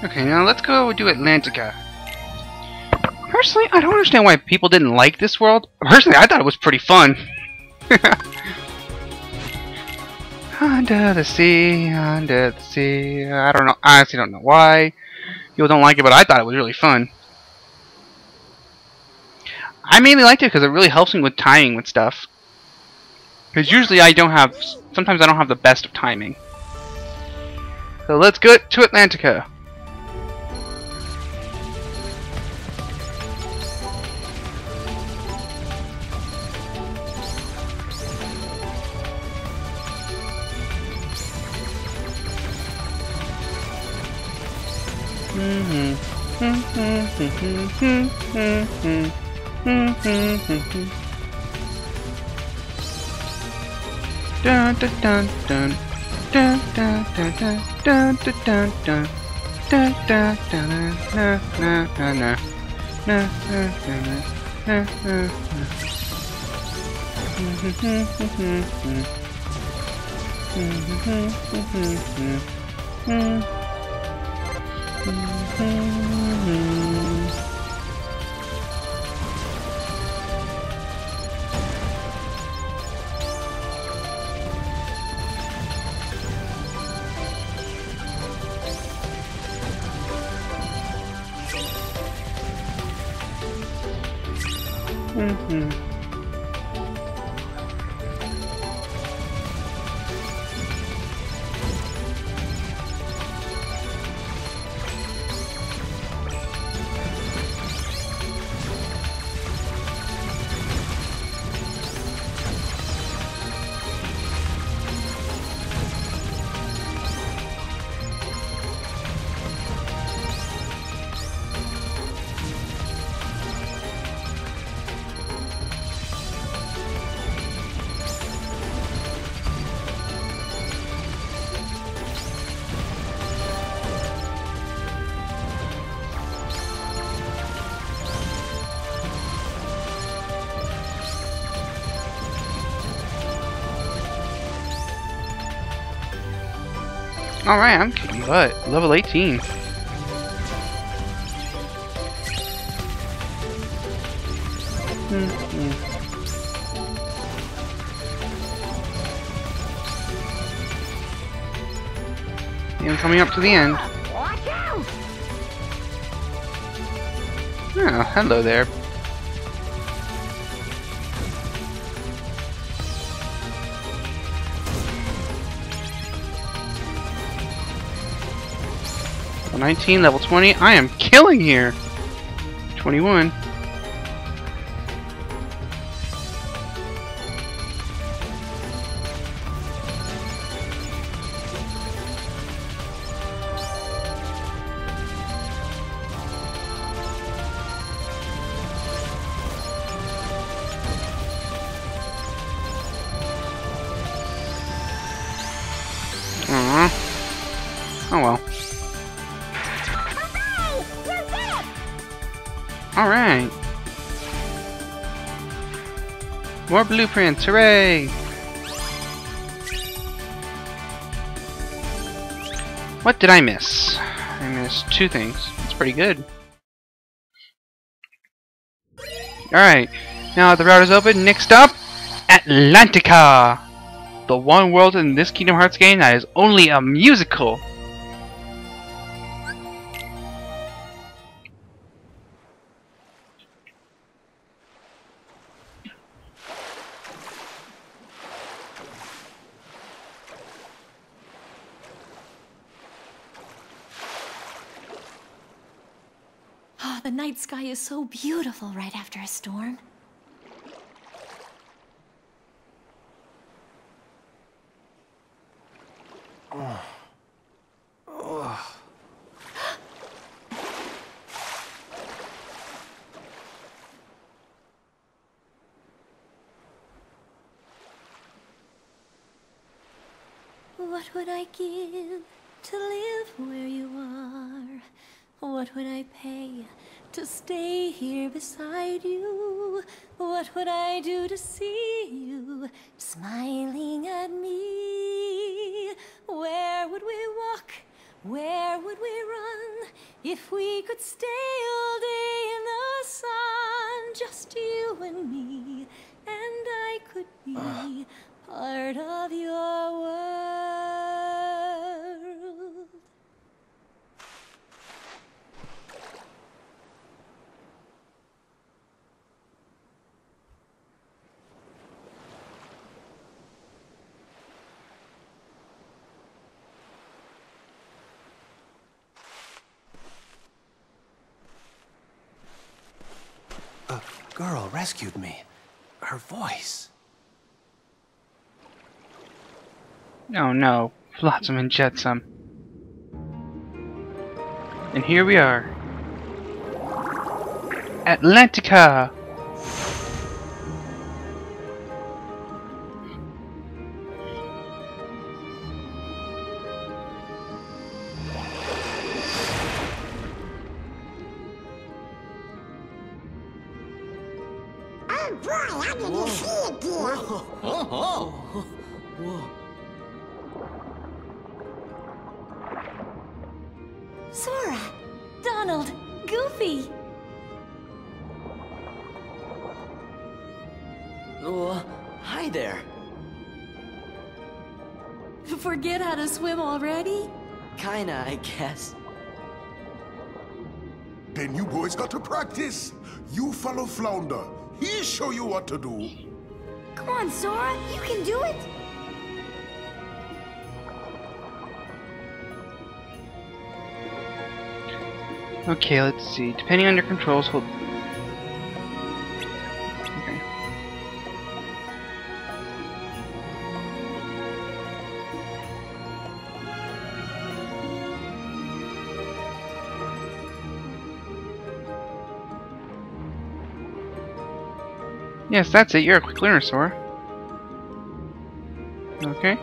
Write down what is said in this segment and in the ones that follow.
Okay, now let's go do Atlantica. Personally, I don't understand why people didn't like this world. Personally, I thought it was pretty fun. Under the sea, under the sea. I don't know. I honestly don't know why people don't like it, but I thought it was really fun. I mainly liked it because it really helps me with timing with stuff. Because usually sometimes I don't have the best of timing. So let's go to Atlantica. Dun dun dun dun dun dun dun dun dun dun dun dun dun dun na na na na na na Alright, I'm kicking butt. Level 18. I'm coming up to the end. Oh, hello there. Level 19, level 20. I am killing here. 21. Oh well. Alright. More blueprints, hooray! What did I miss? I missed two things. That's pretty good. Alright, now that the route is open, next up, Atlantica! The one world in this Kingdom Hearts game that is only a musical. Oh, the night sky is so beautiful right after a storm. What would I give to live where you are? What would I pay to stay here beside you? What would I do to see you smiling at me? Where would we walk? Where would we run? If we could stay all day in the sun, just you and me, and I could be part of your world. A girl rescued me. Her voice. Oh no, Flotsam and Jetsam. And here we are. Atlantica! Oh boy, I didn't see it yet. Sora! Donald! Goofy! Oh, hi there. Forget how to swim already? Kinda, I guess. Then you boys got to practice. You follow Flounder. He'll show you what to do. Come on, Sora! You can do it! Okay, let's see. Depending on your controls, hold. Okay. Yes, that's it. You're a quick learner, Sora. Okay.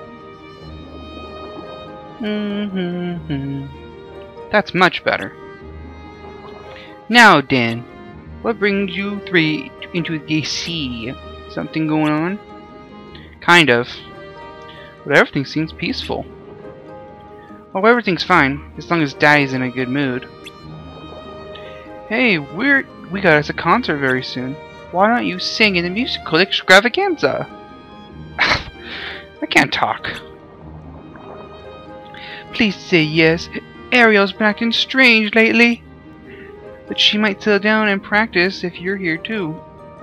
That's much better. Now, Dan, what brings you three into the sea? Something going on? Kind of. But everything seems peaceful. Oh, everything's fine, as long as Daddy's in a good mood. Hey, we got us a concert very soon. Why don't you sing in the musical extravaganza? I can't talk. Please say yes. Ariel's been acting strange lately. But she might settle down and practice if you're here too.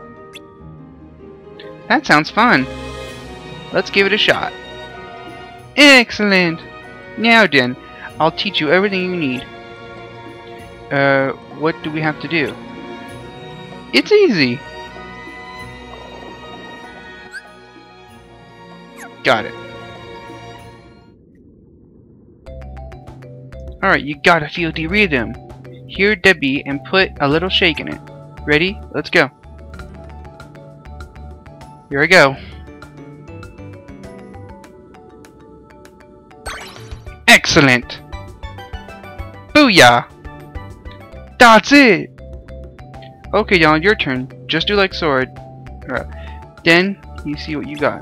That sounds fun. Let's give it a shot. Excellent! Now then, I'll teach you everything you need. What do we have to do? It's easy! Got it. Alright, you gotta feel the rhythm. Hear the beat and put a little shake in it. Ready? Let's go. Here I go. Excellent! Booyah! That's it! Okay, Donald, your turn. Just do like Sora. Then, you see what you got.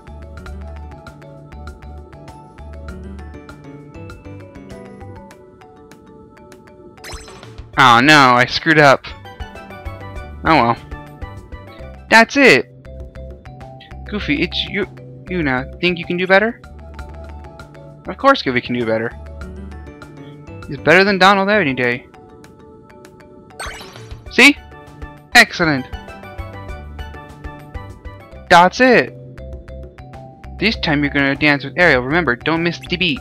Oh no, I screwed up. Oh well. That's it! Goofy, it's you now. Think you can do better? Of course Goofy can do better. He's better than Donald any day. See? Excellent! That's it! This time you're gonna dance with Ariel. Remember, don't miss the beat.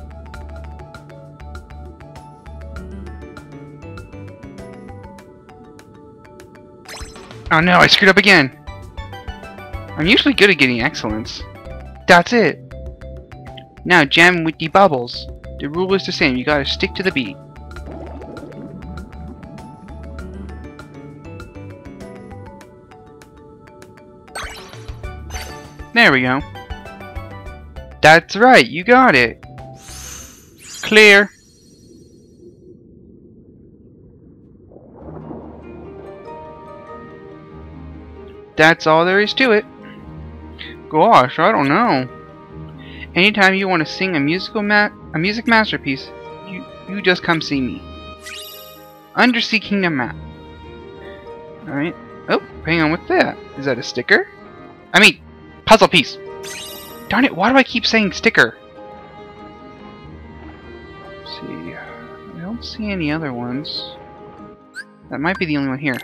Oh no, I screwed up again! I'm usually good at getting excellence. That's it! Now jam with the bubbles. The rule is the same, you gotta stick to the beat. There we go. That's right, you got it! Clear! That's all there is to it. Gosh, I don't know. Anytime you want to sing a music masterpiece, you just come see me. Undersea Kingdom map. Alright. Oh, hang on with that. Is that a sticker? I mean, puzzle piece. Darn it, why do I keep saying sticker? Let's see. I don't see any other ones. That might be the only one here.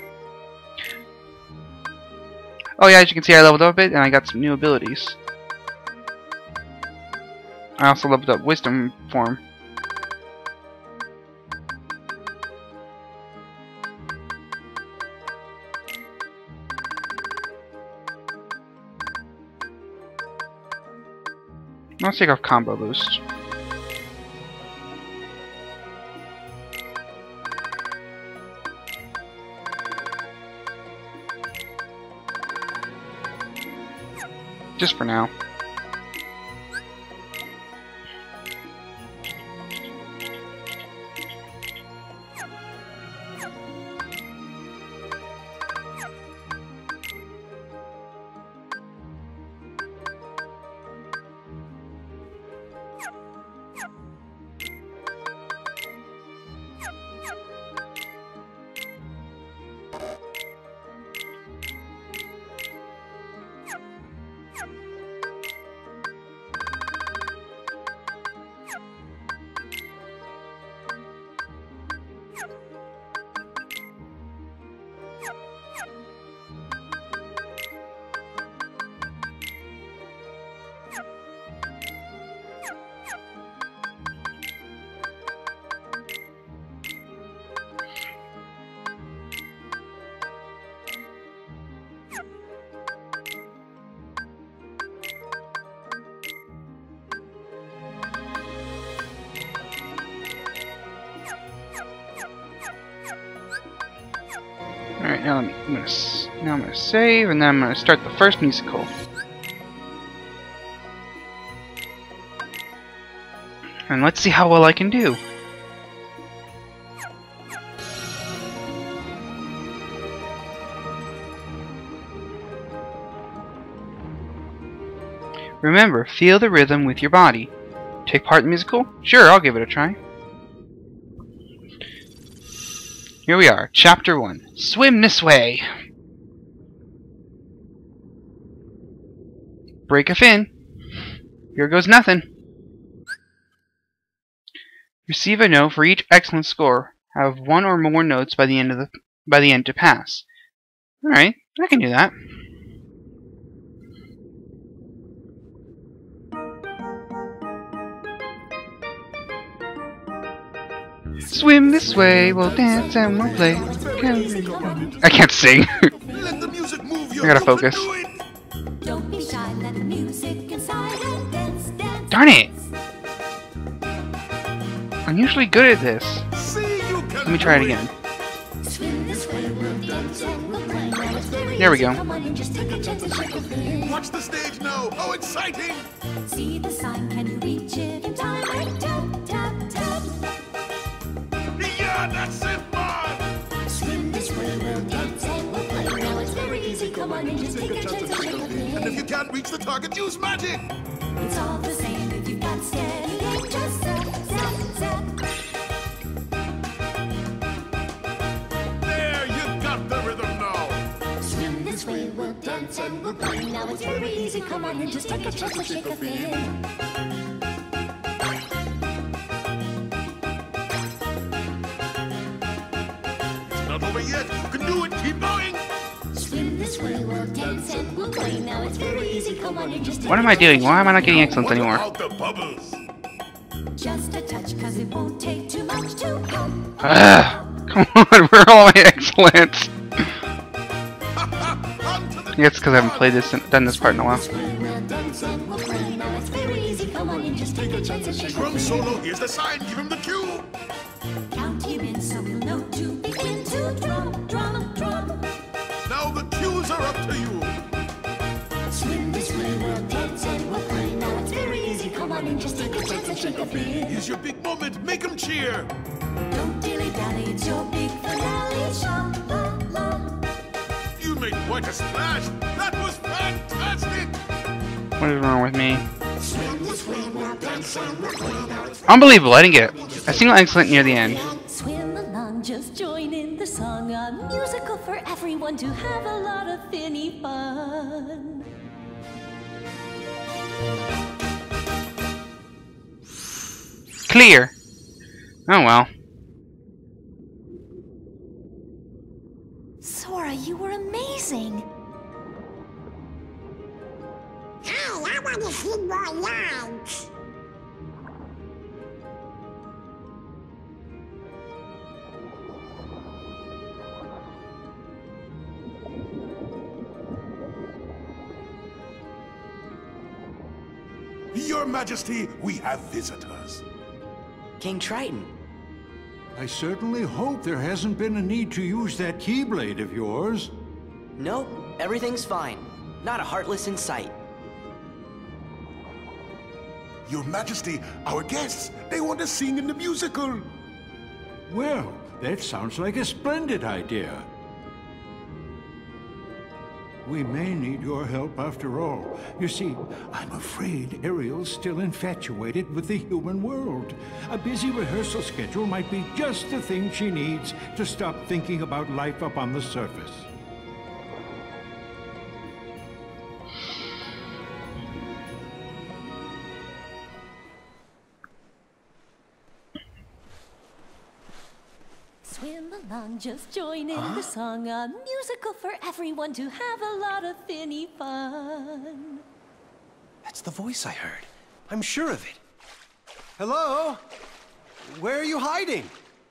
Oh yeah, as you can see I leveled up a bit and I got some new abilities. I also leveled up Wisdom form. Let's take off Combo Boost. Just for now. Alright, now I'm gonna save, and then I'm gonna start the first musical. And let's see how well I can do. Remember, feel the rhythm with your body. Take part in the musical? Sure, I'll give it a try. Here we are, Chapter 1. Swim this way! Break a fin. Here goes nothing. Receive a note for each excellent score. Have one or more notes by the end to pass. Alright, I can do that. Swim this way, we'll dance and we'll play. I can't sing. I gotta focus. Darn it! I'm usually good at this. Let me try it again. There we go. Watch the stage now. How exciting! See the sign, can you reach it in time? Tap, tap, tap. Yeah, that's it, man! Swim this way, we'll dance and we'll play. Now it's very easy, come on and just take a chance and shake a fin. And if you can't reach the target, use magic! It's all the same if you've got steady aim, just zap, zap, zap. There, you got the rhythm now! Swim this way, we'll dance and we'll play. Now it's very easy, come on and just take a chance and shake a fin. Not over yet. You can do it. Keep going. Swim this way, we'll dance and we'll play. Now it's very easy. Come on and just. What am I doing? Why am I not getting excellence anymore? What about the bubbles? Just a touch, 'cause it won't take too much to come. Come on, where are all my excellence? Yeah, it's because I haven't played this and done this part in a while. Drum solo. Here's the sign. Give him the cue. Count him in so we'll know to begin to drum, drum, drum. Now the cues are up to you. Swim this way, we'll dance and we'll play. Now it's very easy, come on and just take a chance and shake a fin. Here's your big moment. Make him cheer. Don't dilly-dally, it's your big finale. Sha-la-la. You made quite a splash. That was fantastic. What is wrong with me? Swim this way, we'll dance and we'll play. Now it's Unbelievable, I didn't get a single excellent near the end. swim along, just join a musical for everyone to have a lot of finny fun. Clear. Oh well. Sora, you were amazing. Hey, I want to see more lines. Your Majesty, we have visitors. King Triton. I certainly hope there hasn't been a need to use that Keyblade of yours. Nope, everything's fine. Not a Heartless in sight. Your Majesty, our guests, they want to sing in the musical. Well, that sounds like a splendid idea. We may need your help after all. You see, I'm afraid Ariel's still infatuated with the human world. A busy rehearsal schedule might be just the thing she needs to stop thinking about life up on the surface. Swim along, just join in the song. A musical for everyone to have a lot of finny fun. That's the voice I heard. I'm sure of it. Hello? Where are you hiding?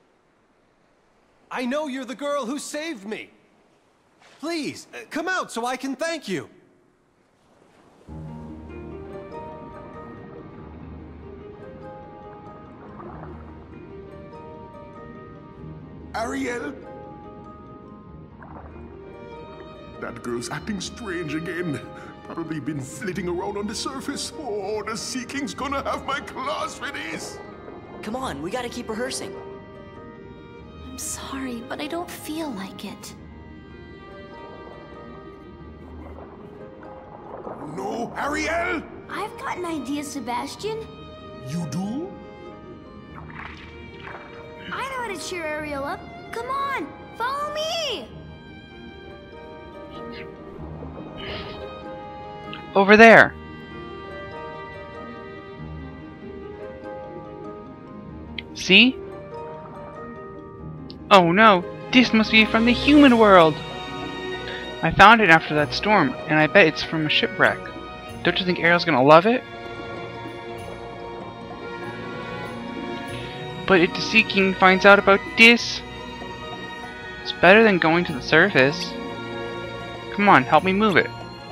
I know you're the girl who saved me. Please, come out so I can thank you. Ariel? That girl's acting strange again. Probably been flitting around on the surface. Oh, the Sea King's gonna have my claws for this. Come on, we gotta keep rehearsing. I'm sorry, but I don't feel like it. No, Ariel! I've got an idea, Sebastian. You do? I know how to cheer Ariel up. Come on, follow me! Over there. See? Oh no, this must be from the human world. I found it after that storm, and I bet it's from a shipwreck. Don't you think Ariel's gonna love it? But if the Sea King finds out about this, it's better than going to the surface. Come on, help me move it.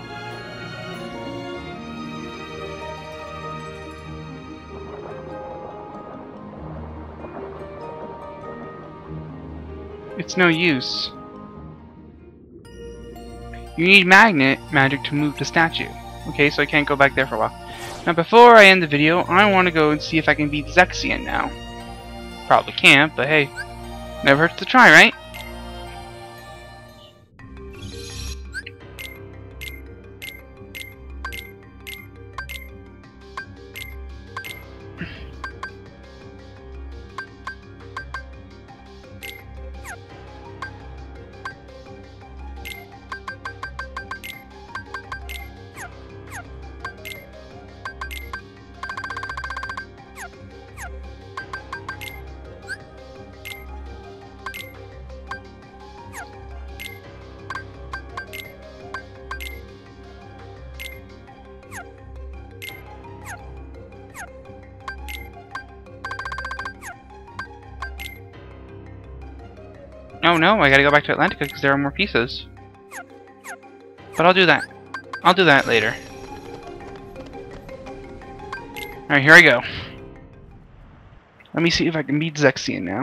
It's no use. You need magnet magic to move the statue. Okay, so I can't go back there for a while. Now before I end the video, I want to go and see if I can beat Zexion now. Probably can't, but hey, never hurts to try, right? Oh no, I gotta go back to Atlantica because there are more pieces. But I'll do that. I'll do that later. Alright, here I go. Let me see if I can beat Zexion now.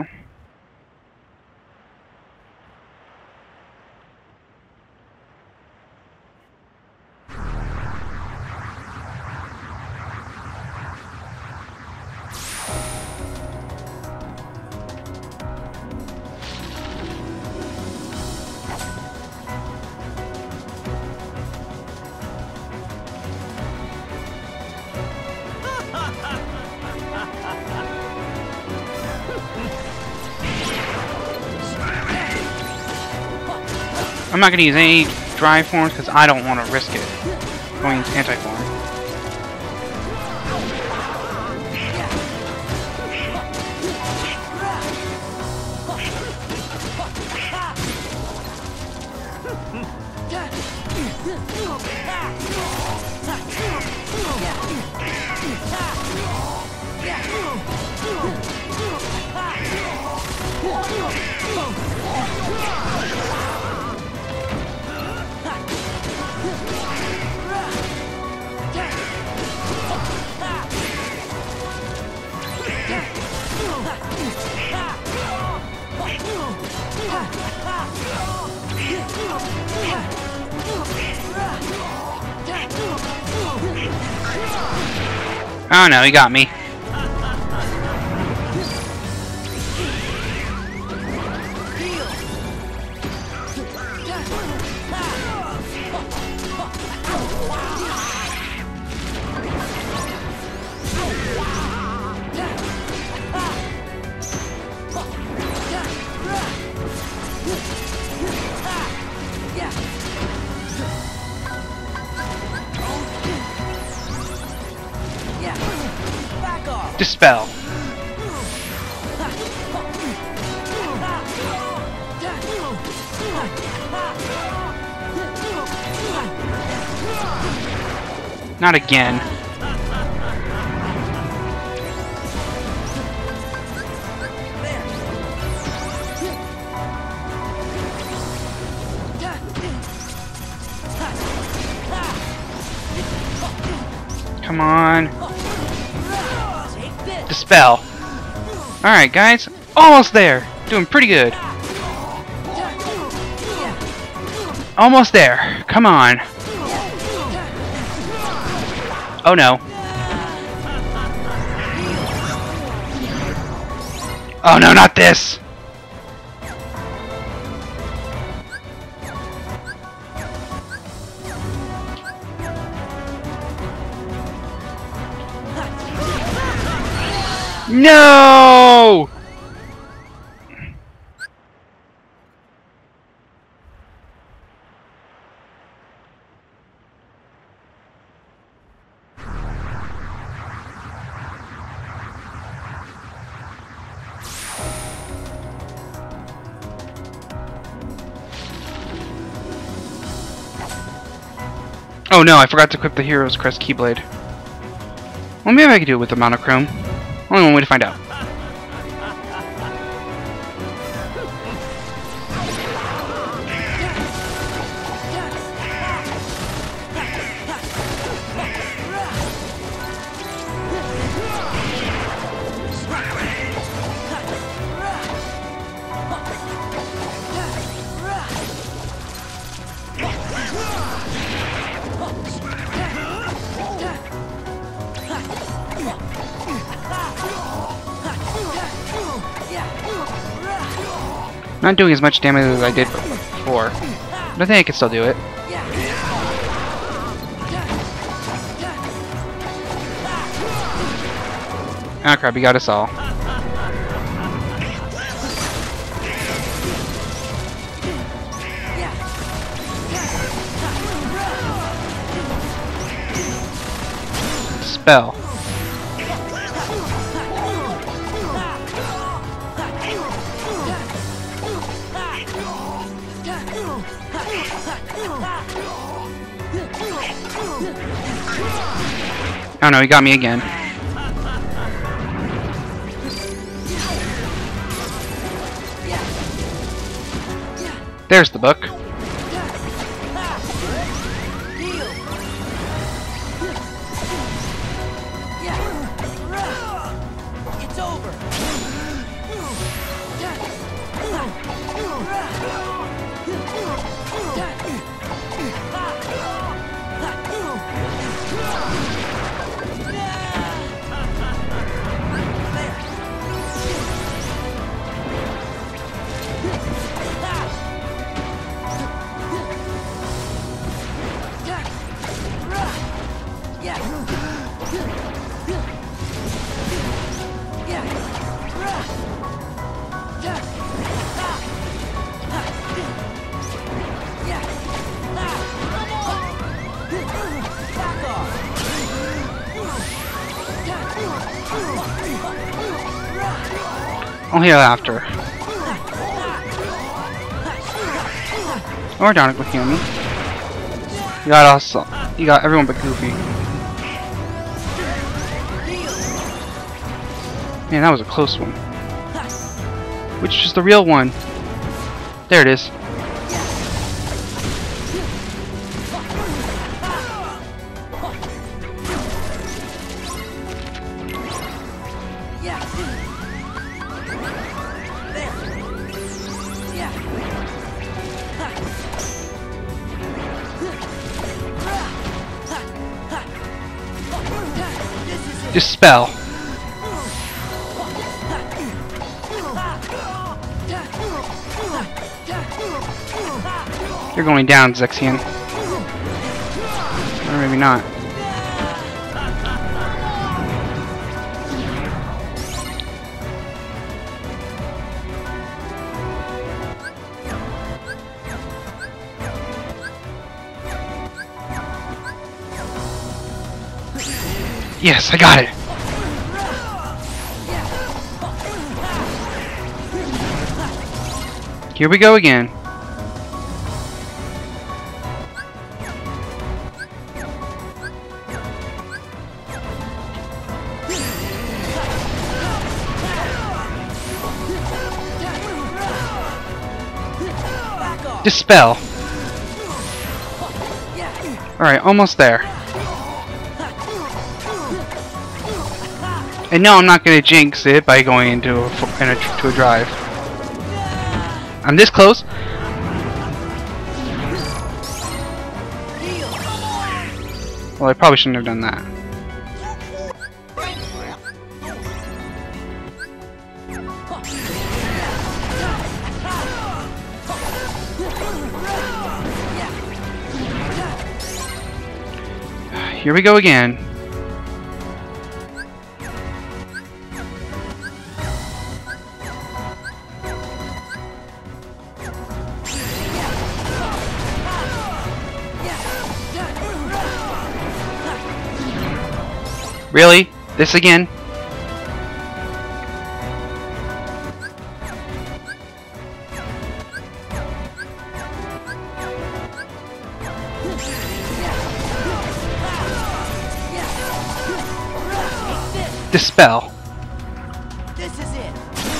I'm not gonna use any dry forms because I don't want to risk it going into anti-form. Oh no, he got me. Dispel. Not again. Come on. Dispel. Alright, guys. Almost there. Doing pretty good. Almost there. Come on. Oh no. Oh no, not this! No! Oh no, I forgot to equip the Hero's Crest Keyblade. Well, maybe I could do it with the monochrome. Only one way to find out. Not doing as much damage as I did before, but I think I can still do it. Ah crap, he got us all. Spell. Oh no, he got me again. There's the book. It's over. I'll heal after. Or Donic will heal me. You got also. You got everyone but Goofy. Man, that was a close one. Which is the real one? There it is. Dispel. You're going down, Zexion. Or maybe not. Yes, I got it! Here we go again. Dispel. Alright, almost there. And no, I'm not going to jinx it by going into a drive. I'm this close. Well, I probably shouldn't have done that. Here we go again. Really? This again? Dispel. This is it.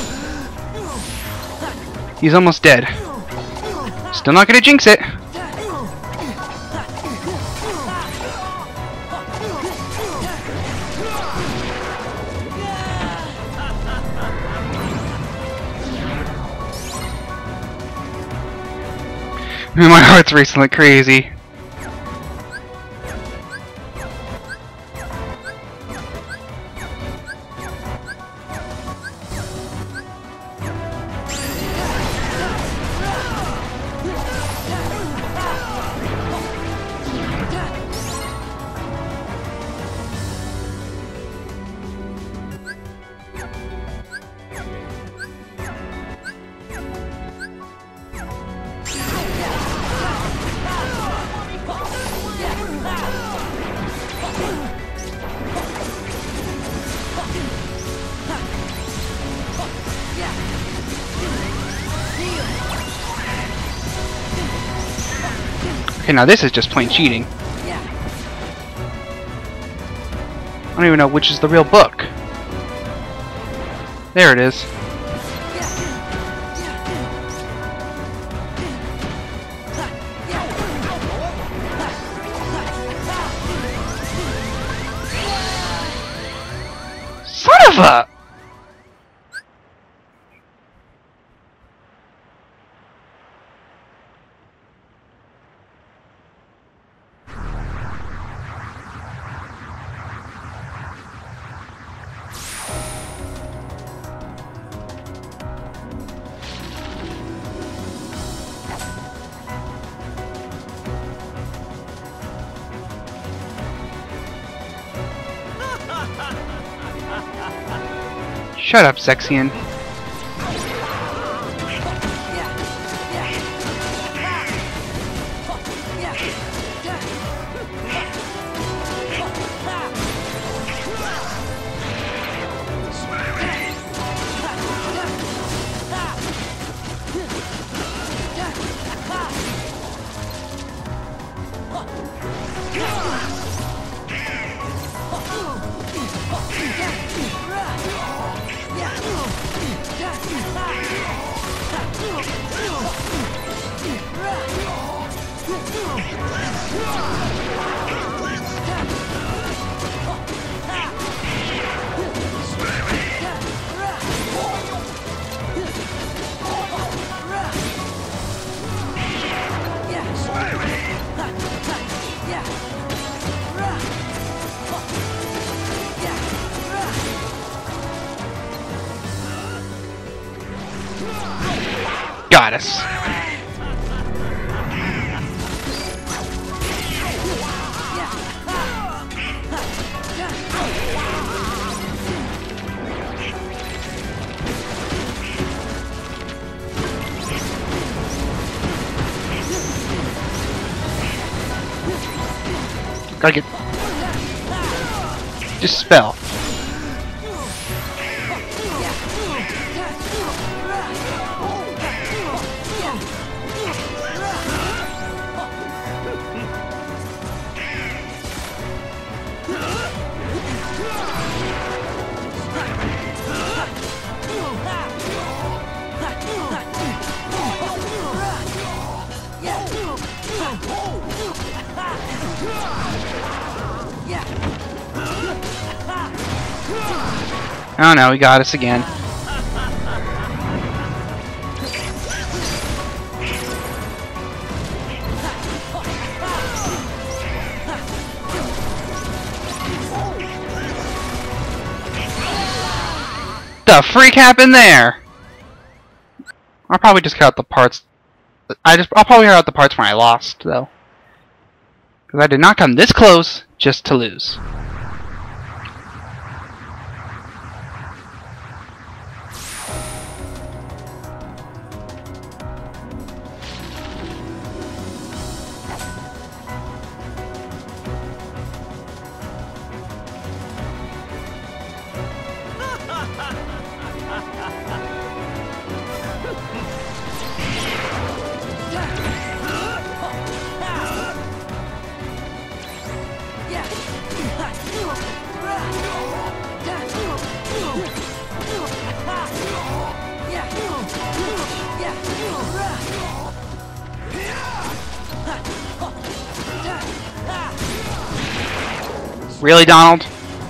He's almost dead. Still not gonna jinx it. My heart's racing like crazy. Okay, now this is just plain cheating. I don't even know which is the real book. There it is. Son of a... Shut up, Zexion. Got us. Gotta get... Dispel. Oh no, he got us again. The freak happened there? I'll probably just cut out the parts. I'll probably cut out the parts when I lost, though. Because I did not come this close just to lose. Really, Donald?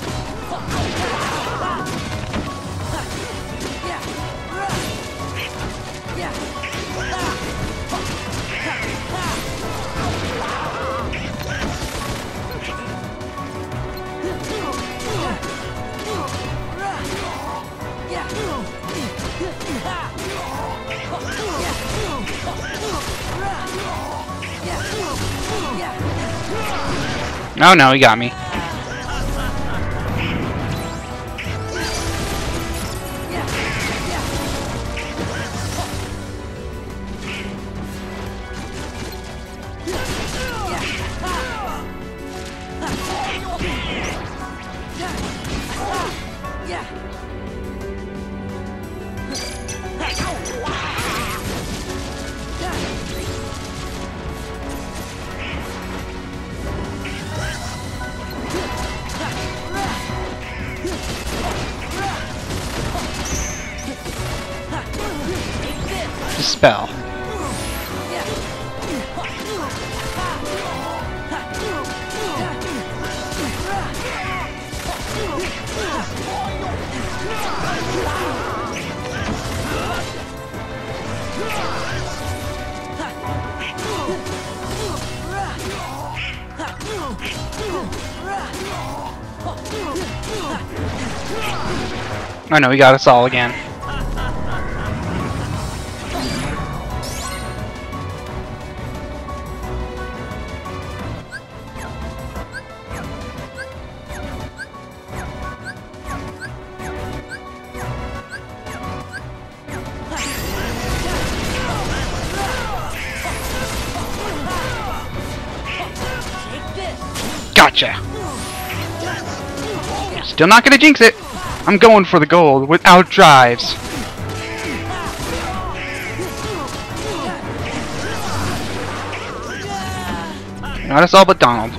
Oh no, he got me. Dispel. Oh no, he got us all again. Gotcha! Still not gonna jinx it! I'm going for the gold without drives. Not us all but Donald.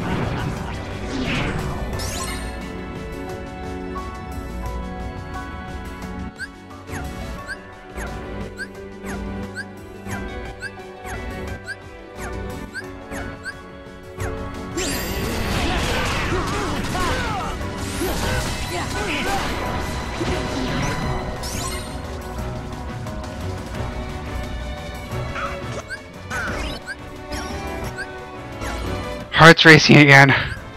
heart's racing again.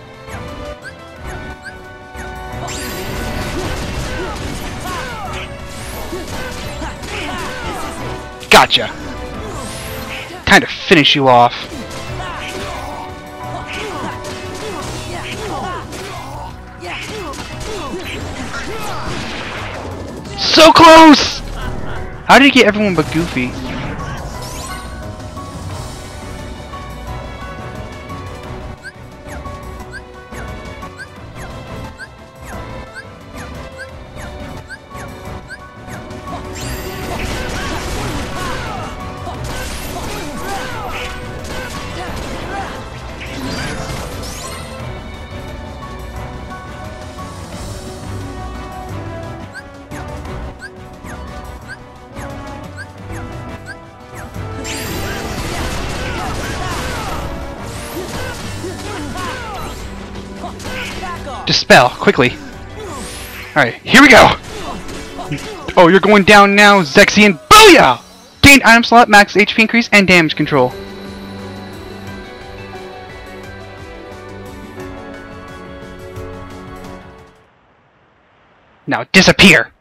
Gotcha! Time to finish you off. So close! How did he get everyone but Goofy? Dispel, quickly. Alright, here we go! Oh, you're going down now, Zexion. Booyah! Gained item slot, max HP increase, and damage control. Now disappear!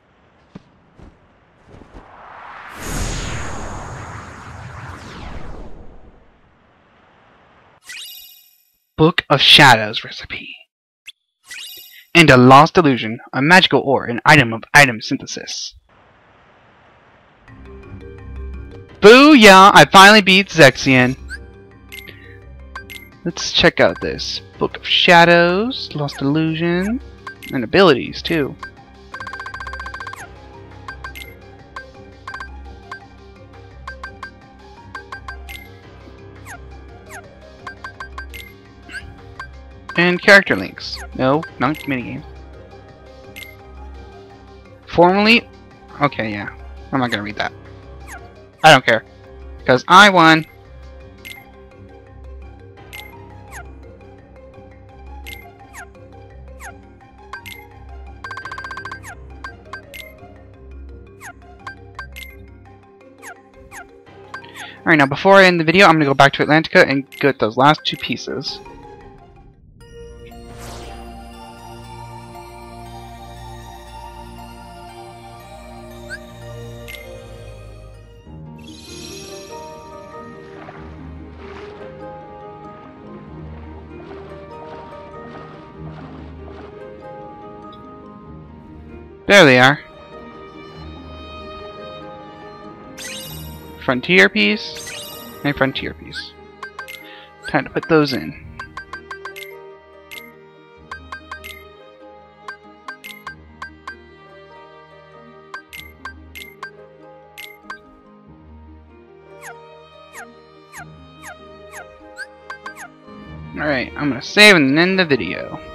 Book of Shadows recipe. And a lost illusion, a magical ore, an item of item synthesis. Booyah! I finally beat Zexion. Let's check out this. Book of Shadows, lost illusion, and abilities too. And character links. No, not minigames. Formerly... Okay, yeah. I'm not gonna read that. I don't care. Because I won. Alright, now before I end the video, I'm gonna go back to Atlantica and get those last two pieces. There they are. Frontier piece and frontier piece. Time to put those in. Alright, I'm gonna save and end the video.